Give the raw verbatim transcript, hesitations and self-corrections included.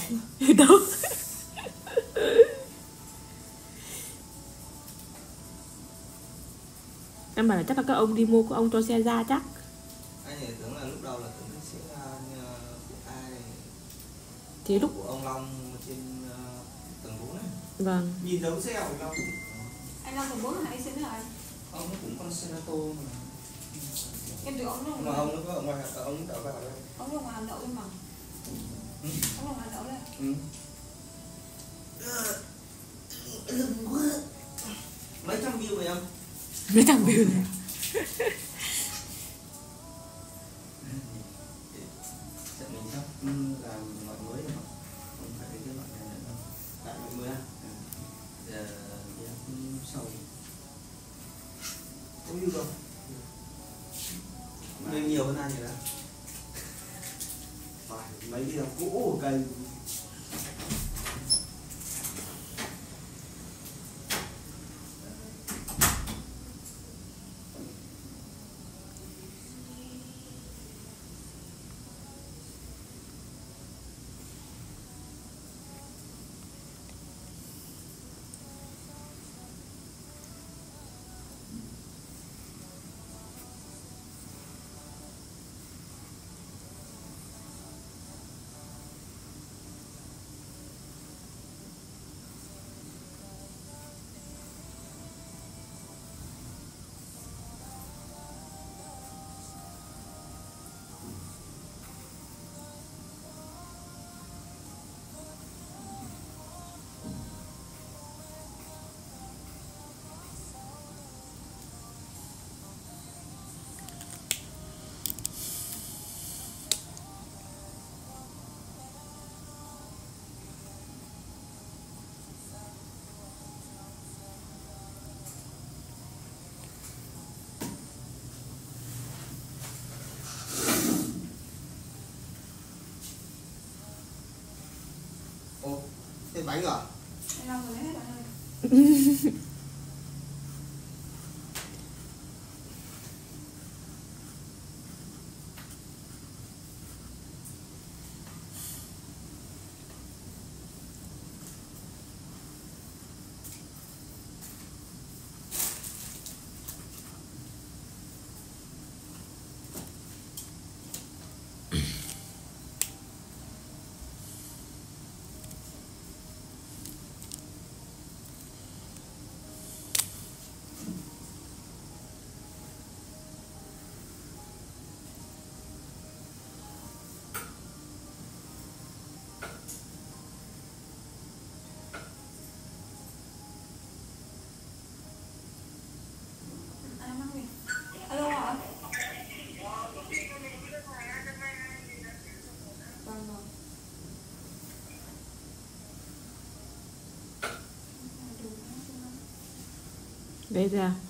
Đâu. Em bảo là chắc là các ông đi mua, các ông cho xe ra chắc. Anh này tưởng là lúc đầu là tưởng sẽ của ai Thế lúc của ông Long trên uh, tầng bốn này. Vâng. Nhìn giống xe của Long. Anh Long tầng bốn là hai xe nữa rồi. Ông nó cũng con Senato mà. Em tưởng ông nó mà ông nó có ở ngoài, ông đậu vào đây. Ông nó ngoài Hà Nội mà. Ừ. Ông nó ngoài Hà Nội đây. Ừ. Mấy trăm view rồi em? Mấy trăm view rồi. Chắc mình sắp làm loại mới không? Không phải cái loại này nữa đâu. Lại loại mới à? Giờ sau không view đâu. Nên nhiều hơn anh rồi đó. Phải mấy video cũ của cây. Ồ, thêm bánh à? Anh Long rồi hết bạn ơi. Alo ạ. Vâng rồi. Đây ra.